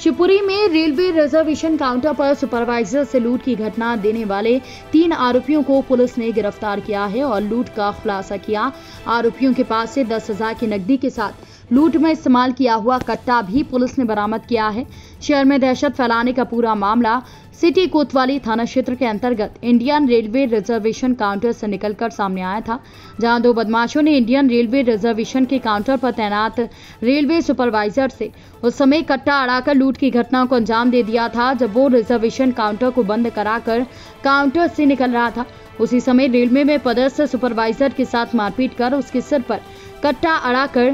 शिवपुरी में railway reservation counter पर supervisor से लूट की घटना देने वाले 3 आरोपियों को पुलिस ने गिरफ्तार किया है और लूट का खुलासा किया। आरोपियों के पास से 10,000 की नकदी के साथ लूट में इस्तेमाल किया हुआ कट्टा भी पुलिस ने बरामद किया है। शहर में दहशत फैलाने का पूरा मामला सिटी कोतवाली थाना क्षेत्र के अंतर्गत इंडियन रेलवे रिजर्वेशन काउंटर से निकलकर सामने आया था, जहां 2 बदमाशों ने इंडियन रेलवे रिजर्वेशन के काउंटर पर तैनात रेलवे सुपरवाइजर से उस समय कट्टा अड़ाकर लूट की घटना को अंजाम दे दिया था। जब वो रिजर्वेशन काउंटर को बंद कराकर काउंटर से निकल रहा था, उसी समय रेलवे में पदस्थ सुपरवाइजर के साथ मारपीट कर उसके सिर पर कट्टा अड़ाकर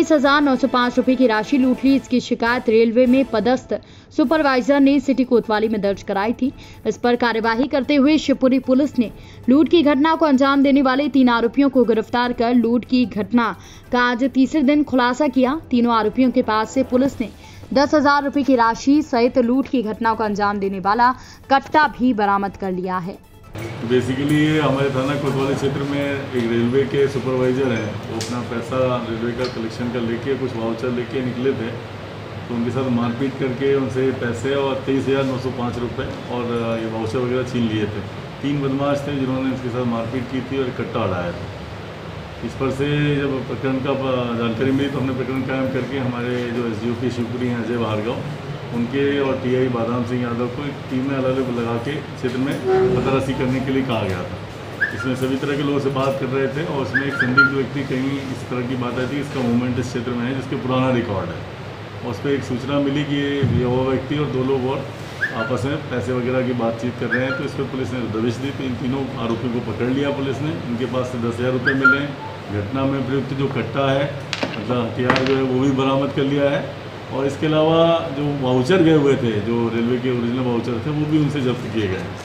23,905 रुपए की राशि लूट ली। इसकी शिकायत रेलवे में पदस्थ सुपरवाइजर ने सिटी कोतवाली में दर्ज कराई थी। इस पर कार्यवाही करते हुए शिवपुरी पुलिस ने लूट की घटना को अंजाम देने वाले 3 आरोपियों को गिरफ्तार कर लूट की घटना का आज तीसरे दिन खुलासा किया। तीनों आरोपियों के पास से पुलिस ने 10,000 रुपए की राशि सहित लूट की घटना को अंजाम देने वाला कट्टा भी बरामद कर लिया है। बेसिकली हमारे थाना कोतवाली क्षेत्र में एक रेलवे के सुपरवाइज़र हैं, वो अपना पैसा रेलवे का कलेक्शन का लेके कुछ वाउचर लेके निकले थे, तो उनके साथ मारपीट करके उनसे पैसे और 23,905 रुपये और ये वाउचर वगैरह छीन लिए थे। 3 बदमाश थे जिन्होंने इसके साथ मारपीट की थी और कट्टा उड़ाया था। इस पर से जब प्रकरण का जानकारी मिली तो हमने प्रकरण कायम करके हमारे जो SDOP शिवपुरी हैं अजय भार्गव, उनके और TI बादाम सिंह यादव को एक टीम में अलग अलग लगा के क्षेत्र में तलाशी करने के लिए कहा गया था। इसमें सभी तरह के लोगों से बात कर रहे थे और उसमें एक संदिग्ध व्यक्ति कहीं इस तरह की बात आई थी, इसका मूवमेंट इस क्षेत्र में है जिसके पुराना रिकॉर्ड है, और उस पर एक सूचना मिली कि ये वो व्यक्ति और 2 लोग और आपस में पैसे वगैरह की बातचीत कर रहे हैं। तो इस पर पुलिस ने दबिश दी, तो इन तीनों आरोपियों को पकड़ लिया पुलिस ने। इनके पास से 10,000 रुपये मिले। घटना में प्रयुक्त जो कट्टा है, मतलब हथियार जो है वो भी बरामद कर लिया है, और इसके अलावा जो वाउचर गए हुए थे, जो रेलवे के ओरिजिनल वाउचर थे, वो भी उनसे जब्त किए गए।